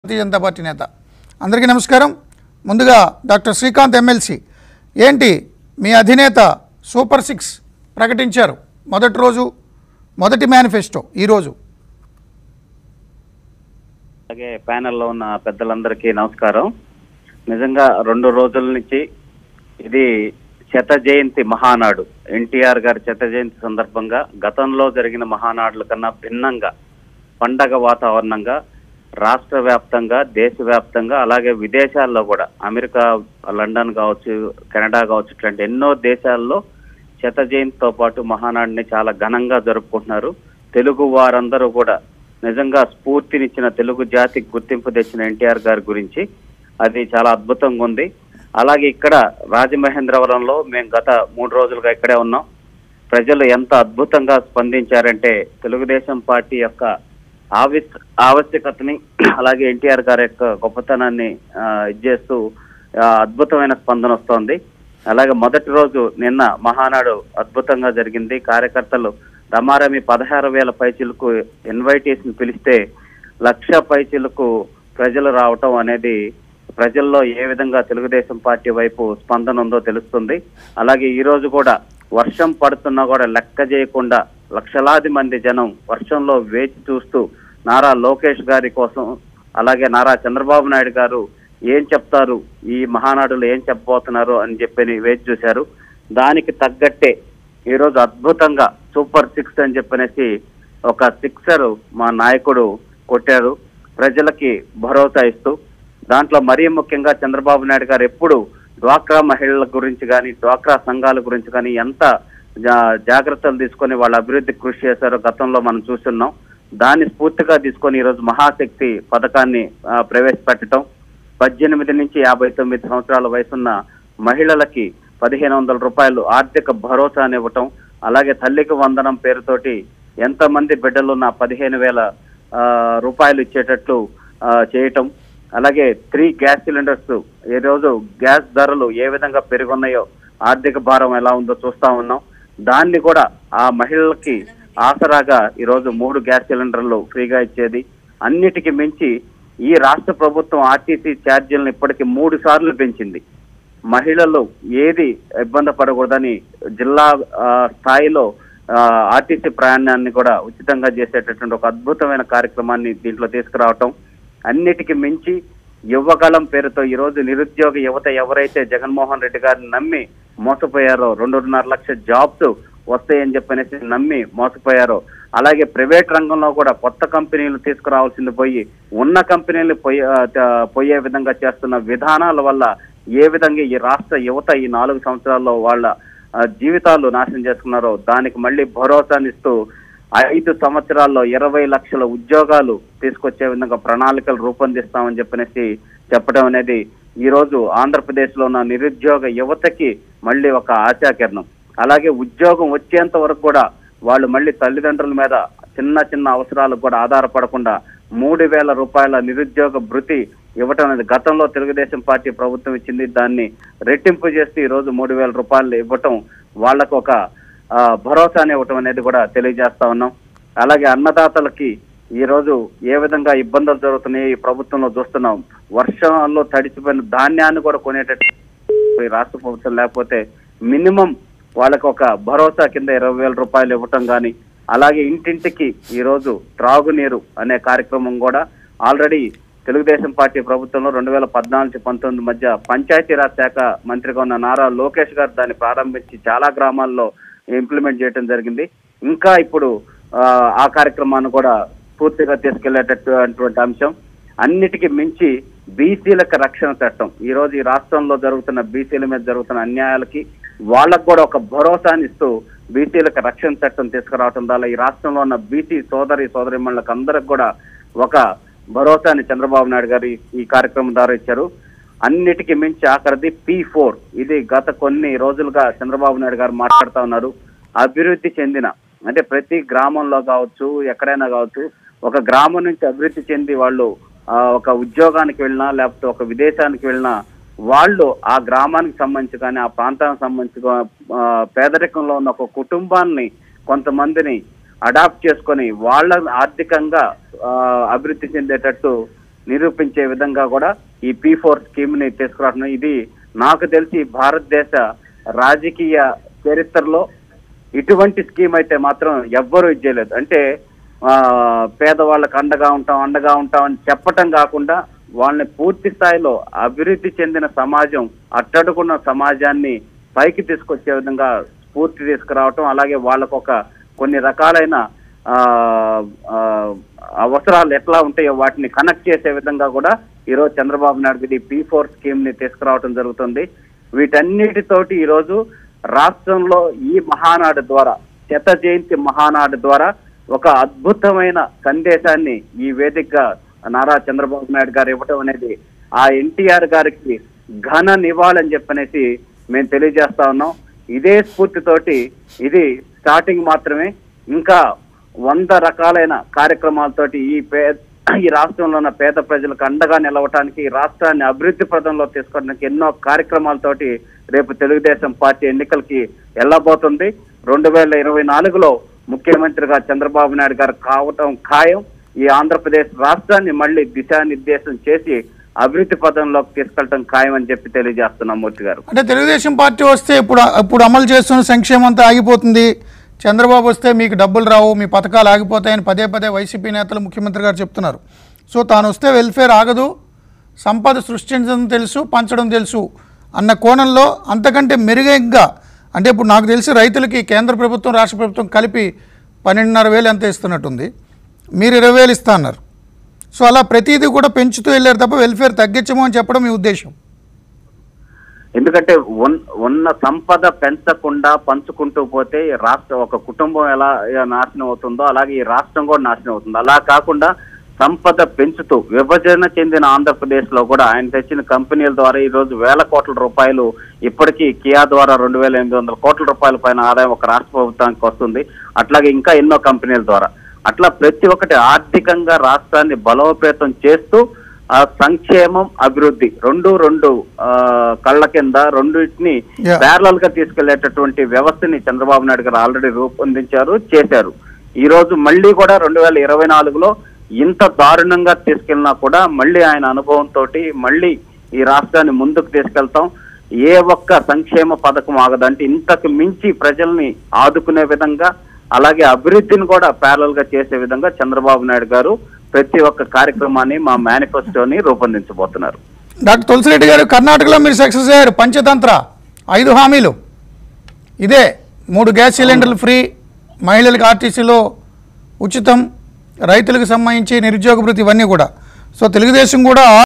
Bharatiya Janata party నేత. అందరికీ నమస్కారం. ముందుగా డాక్టర్ శ్రీకాంత్ ఎమ్మెల్సీ, ఏంటి మీ అధినేత సూపర్ 6 ప్రకటించారు, మొదటి రోజు మొదటి మేనిఫెస్టో ఈరోజు. అలాగే ప్యానెల్లో ఉన్న పెద్దలందరికీ నమస్కారం. నిజంగా 2 రోజుల నుంచి ఇది శత జయంతి మహానాడు, ఎన్టీఆర్ గారి శత జయంతి సందర్భంగా గతంలో జరిగిన మహానాడుల కన్నా భిన్నంగా పండగ వాతావరణంగా రాష్ట్ర వ్యాప్తంగా, దేశవ్యాప్తంగా, అలాగే విదేశాల్లో కూడా అమెరికా, లండన్ కావచ్చు, కెనడా కావచ్చు, ఇట్లాంటి ఎన్నో దేశాల్లో శత జయంతితో పాటు మహానాడిని చాలా ఘనంగా జరుపుకుంటున్నారు. తెలుగు వారందరూ కూడా నిజంగా స్ఫూర్తినిచ్చిన, తెలుగు జాతికి గుర్తింపు తెచ్చిన ఎన్టీఆర్ గారి గురించి అది చాలా అద్భుతంగా ఉంది. అలాగే ఇక్కడ రాజమహేంద్రవరంలో మేము గత 3 రోజులుగా ఇక్కడే ఉన్నాం. ప్రజలు ఎంత అద్భుతంగా స్పందించారంటే తెలుగుదేశం పార్టీ యొక్క ఆవశ్యకతని, అలాగే ఎన్టీఆర్ గారి యొక్క గొప్పతనాన్ని ఇచ్చేస్తూ అద్భుతమైన స్పందన వస్తోంది. అలాగే మొదటి రోజు నిన్న మహానాడు అద్భుతంగా జరిగింది. కార్యకర్తలు రమారమి 16,000 పైచీలకు ఇన్వైటేషన్ పిలిస్తే 1,00,000 పైచీలకు ప్రజలు రావటం అనేది ప్రజల్లో ఏ విధంగా తెలుగుదేశం పార్టీ వైపు స్పందన ఉందో తెలుస్తుంది. అలాగే ఈ రోజు కూడా వర్షం పడుతున్నా కూడా లెక్క చేయకుండా లక్షలాది మంది జనం వర్షంలో వేచి చూస్తూ నారా లోకేష్ గారి కోసం, అలాగే నారా చంద్రబాబు నాయుడు గారు ఏం చెప్తారు, ఈ మహానాడులో ఏం చెప్పబోతున్నారు అని చెప్పి వేచి చూశారు. దానికి తగ్గట్టే ఈరోజు అద్భుతంగా సూపర్ 6 అని చెప్పనేసి ఒక సిక్సర్ మా నాయకుడు కొట్టారు, ప్రజలకి భరోసా ఇస్తూ. దాంట్లో మరీ ముఖ్యంగా చంద్రబాబు నాయుడు గారు ఎప్పుడు డ్వాక్రా మహిళల గురించి కానీ, డ్వాక్రా సంఘాల గురించి కానీ ఎంత జాగ్రత్తలు తీసుకొని వాళ్ళ అభివృద్ధికి కృషి చేశారో గతంలో మనం చూస్తున్నాం. దాన్ని స్ఫూర్తిగా తీసుకొని ఈరోజు మహాశక్తి పథకాన్ని ప్రవేశపెట్టడం, 18 నుంచి 59 సంవత్సరాల వయసున్న మహిళలకి 1,500 రూపాయలు ఆర్థిక భరోసానివ్వటం, అలాగే తల్లికి వందనం పేరుతోటి ఎంతమంది బిడ్డలున్న 15,000 రూపాయలు ఇచ్చేటట్లు చేయటం, అలాగే 3 గ్యాస్ సిలిండర్స్. ఈ రోజు గ్యాస్ ధరలు ఏ విధంగా పెరుగున్నాయో, ఆర్థిక భారం ఎలా ఉందో చూస్తా ఉన్నాం. దాన్ని కూడా ఆ మహిళలకి ఆసరాగా ఈరోజు 3 గ్యాస్ సిలిండర్లు ఫ్రీగా ఇచ్చేది. అన్నిటికీ మించి ఈ రాష్ట్ర ప్రభుత్వం ఆర్టీసీ ఛార్జీలను ఇప్పటికీ 3 సార్లు పెంచింది. మహిళలు ఏది ఇబ్బంది పడకూడదని జిల్లా స్థాయిలో ఆర్టీసీ ప్రయాణాన్ని కూడా ఉచితంగా చేసేటటువంటి ఒక అద్భుతమైన కార్యక్రమాన్ని దీంట్లో తీసుకురావటం. అన్నిటికీ మించి యువగలం పేరుతో ఈరోజు నిరుద్యోగ యువత ఎవరైతే జగన్మోహన్ రెడ్డి గారిని నమ్మి మోసపోయారో, 2.5 లక్షల జాబ్స్ వస్తాయని చెప్పనేసి నమ్మి మోసపోయారో, అలాగే ప్రైవేట్ రంగంలో కూడా కొత్త కంపెనీలు తీసుకురావాల్సింది పోయి ఉన్న కంపెనీలు పోయే విధంగా చేస్తున్న విధానాల వల్ల ఏ విధంగా ఈ రాష్ట్ర యువత ఈ 4 సంవత్సరాల్లో వాళ్ళ జీవితాలు నాశనం చేసుకున్నారో దానికి మళ్ళీ భరోసానిస్తూ 5 సంవత్సరాల్లో 20 లక్షల ఉద్యోగాలు తీసుకొచ్చే విధంగా ప్రణాళికలు రూపొందిస్తామని చెప్పనేసి చెప్పడం అనేది ఈ రోజు ఆంధ్రప్రదేశ్ లో ఉన్న నిరుద్యోగ యువతకి మళ్ళీ ఒక ఆశాకిరణం. అలాగే ఉద్యోగం వచ్చేంత వరకు కూడా వాళ్ళు మళ్ళీ తల్లిదండ్రుల మీద చిన్న చిన్న అవసరాలకు కూడా ఆధారపడకుండా 3,000 రూపాయల నిరుద్యోగ భృతి ఇవ్వటం అనేది గతంలో తెలుగుదేశం పార్టీ ప్రభుత్వం ఇచ్చింది. దాన్ని రెట్టింపు చేసి ఈ రోజు 3,000 రూపాయలు ఇవ్వటం, వాళ్లకు ఒక భరోసాని ఇవ్వటం అనేది కూడా తెలియజేస్తా ఉన్నాం. అలాగే అన్నదాతలకి ఈ రోజు ఏ విధంగా ఇబ్బందులు జరుగుతున్నాయి ఈ ప్రభుత్వంలో చూస్తున్నాం. వర్షంలో తడిచిపోయిన ధాన్యాన్ని కూడా కొనేటట్టు రాష్ట్ర ప్రభుత్వం లేకపోతే మినిమం వాళ్ళకి ఒక భరోసా కింద 20,000 రూపాయలు ఇవ్వటం కానీ, అలాగే ఇంటింటికి ఈ రోజు త్రాగునీరు అనే కార్యక్రమం కూడా ఆల్రెడీ తెలుగుదేశం పార్టీ ప్రభుత్వంలో 2014-19 మధ్య పంచాయతీరాజ్ శాఖ మంత్రిగా ఉన్న నారా లోకేష్ గారు దాన్ని ప్రారంభించి చాలా గ్రామాల్లో ఇంప్లిమెంట్ చేయడం జరిగింది. ఇంకా ఇప్పుడు ఆ కార్యక్రమాన్ని కూడా పూర్తిగా తీసుకెళ్లేటటువంటి అంశం. అన్నిటికీ మించి బీసీలకు రక్షణ చట్టం. ఈ రోజు ఈ రాష్ట్రంలో జరుగుతున్న బీసీల మీద జరుగుతున్న అన్యాయాలకి వాళ్ళకు కూడా ఒక భరోసాని ఇస్తూ బీసీలకు రక్షణ చట్టం తీసుకురావటం ద్వారా ఈ రాష్ట్రంలో ఉన్న బీసీ సోదరిమణులకు అందరికి కూడా ఒక భరోసాని చంద్రబాబు నాయుడు గారు ఈ కార్యక్రమం ద్వారా ఇచ్చారు. అన్నిటికీ మించి ఆఖరిది P4. ఇది గత కొన్ని రోజులుగా చంద్రబాబు నాయుడు గారు మాట్లాడుతూ ఉన్నారు. అభివృద్ధి చెందిన, అంటే ప్రతి గ్రామంలో కావచ్చు, ఎక్కడైనా కావచ్చు, ఒక గ్రామం నుంచి అభివృద్ధి చెంది వాళ్ళు ఒక ఉద్యోగానికి వెళ్ళినా లేకపోతే ఒక విదేశానికి వెళ్ళినా వాళ్ళు ఆ గ్రామానికి సంబంధించి కానీ, ఆ ప్రాంతానికి సంబంధించి పేదరికంలో ఉన్న ఒక కుటుంబాన్ని కొంతమందిని అడాప్ట్ చేసుకొని వాళ్ళ ఆర్థికంగా అభివృద్ధి చెందేటట్టు నిరూపించే విధంగా కూడా ఈ P4 స్కీమ్ ని తీసుకురావడం, ఇది నాకు తెలిసి భారతదేశ రాజకీయ చరిత్రలో ఇటువంటి స్కీమ్ అయితే మాత్రం ఎవ్వరూ ఇచ్చేయలేదు. అంటే పేదవాళ్ళకి అండగా ఉంటాం అని చెప్పటం కాకుండా వాళ్ళని పూర్తి స్థాయిలో అభివృద్ధి చెందిన సమాజం, అట్టడుకున్న సమాజాన్ని పైకి తీసుకొచ్చే విధంగా స్ఫూర్తి తీసుకురావటం, అలాగే వాళ్ళకు కొన్ని రకాలైన అవసరాలు ఎట్లా ఉంటాయో వాటిని కనెక్ట్ చేసే విధంగా కూడా ఈరోజు చంద్రబాబు నాయుడు గారి P4 స్కీమ్ ని తీసుకురావటం జరుగుతుంది. వీటన్నిటితోటి ఈరోజు రాష్ట్రంలో ఈ మహానాడు ద్వారా, శత జయంతి మహానాడు ద్వారా ఒక అద్భుతమైన సందేశాన్ని ఈ వేదికగా నారా చంద్రబాబు నాయుడు గారు ఇవ్వటం అనేది ఆ ఎన్టీఆర్ గారికి ఘన నివాళని చెప్పనేసి మేము తెలియజేస్తా ఉన్నాం. ఇదే స్ఫూర్తితోటి ఇది స్టార్టింగ్ మాత్రమే, ఇంకా 100 రకాలైన కార్యక్రమాలతోటి ఈ రాష్ట్రంలో ఉన్న పేద ప్రజలకు అండగా నిలవటానికి, రాష్ట్రాన్ని అభివృద్ధి పదంలో తీసుకోవడానికి ఎన్నో కార్యక్రమాలతోటి రేపు తెలుగుదేశం పార్టీ ఎన్నికలకి వెళ్ళబోతుంది. 2024లో ముఖ్యమంత్రిగా చంద్రబాబు నాయుడు గారు కావటం ఖాయం. ఈ ఆంధ్రప్రదేశ్ రాష్ట్రాన్ని మళ్ళీ దిశానిర్దేశం చేసి అభివృద్ధి పదంలోకి తీసుకెళ్ళటం ఖాయం అని చెప్పి తెలియజేస్తున్నాం మూర్తి గారు. అంటే తెలుగుదేశం పార్టీ వస్తే ఇప్పుడు అమలు చేస్తున్న సంక్షేమం అంతా ఆగిపోతుంది, చంద్రబాబు వస్తే మీకు డబ్బులు రావు, మీ పథకాలు ఆగిపోతాయని పదే వైసీపీ నేతలు ముఖ్యమంత్రి గారు చెప్తున్నారు. సో తాను వస్తే వెల్ఫేర్ ఆగదు, సంపద సృష్టించడం తెలుసు, పంచడం తెలుసు అన్న కోణంలో అంతకంటే మెరుగైగా, అంటే ఇప్పుడు నాకు తెలిసి రైతులకి కేంద్ర ప్రభుత్వం రాష్ట్ర ప్రభుత్వం కలిపి 12,500 ఎంత ఇస్తున్నట్టుంది, మీరు 20,000 ఇస్తా అన్నారు. సో అలా ప్రతిదీ కూడా పెంచుతూ వెళ్ళారు తప్ప వెల్ఫేర్ తగ్గించము అని చెప్పడం మీ ఉద్దేశం? ఎందుకంటే ఉన్న సంపద పెంచకుండా పంచుకుంటూ పోతే ఒక కుటుంబం ఎలా నాశనం అవుతుందో అలాగే ఈ రాష్ట్రం కూడా నాశనం అవుతుంది. అలా కాకుండా సంపద పెంచుతూ విభజన చెందిన ఆంధ్రప్రదేశ్ లో కూడా ఆయన తెచ్చిన కంపెనీల ద్వారా ఈ రోజు వేల కోట్ల రూపాయలు ఇప్పటికీ కియా ద్వారా 2,800 కోట్ల రూపాయల పైన ఆదాయం ఒక రాష్ట్ర ప్రభుత్వానికి వస్తుంది. అట్లాగే ఇంకా ఎన్నో కంపెనీల ద్వారా అట్లా ప్రతి ఒక్కటి ఆర్థికంగా రాష్ట్రాన్ని బలోపేతం చేస్తూ ఆ సంక్షేమం అభివృద్ధి రెండు కళ్ళ కింద రెండింటిని ప్యారలల్ గా తీసుకెళ్లేటటువంటి వ్యవస్థని చంద్రబాబు నాయుడు గారు ఆల్రెడీ రూపొందించారు, చేశారు. ఈ రోజు మళ్ళీ కూడా 2024లో ఇంత దారుణంగా తీసుకెళ్ళినా కూడా మళ్ళీ ఆయన అనుభవంతో మళ్ళీ ఈ రాష్ట్రాన్ని ముందుకు తీసుకెళ్తాం. ఏ ఒక్క సంక్షేమ పథకం ఆగదంటే ఇంతకు మించి ప్రజల్ని ఆదుకునే విధంగా, అలాగే అభివృద్ధిని కూడా ప్యారలల్ గా చేసే విధంగా చంద్రబాబు నాయుడు గారు ప్రతి ఒక్క కార్యక్రమాన్ని మా మేనిఫెస్టోని రూపొందించబోతున్నారు. డాక్టర్ తులసిరెడ్డి గారు, కర్ణాటకలో మీరు సక్సెస్ అయ్యారు. పంచతంత్ర 5 హామీలు ఇదే, 3 గ్యాస్ సిలిండర్లు ఫ్రీ, మహిళలకు ఆర్టీసీలో ఉచితం, రైతులకు సంబంధించి నిరుద్యోగ భృతి, ఇవన్నీ కూడా. సో తెలుగుదేశం కూడా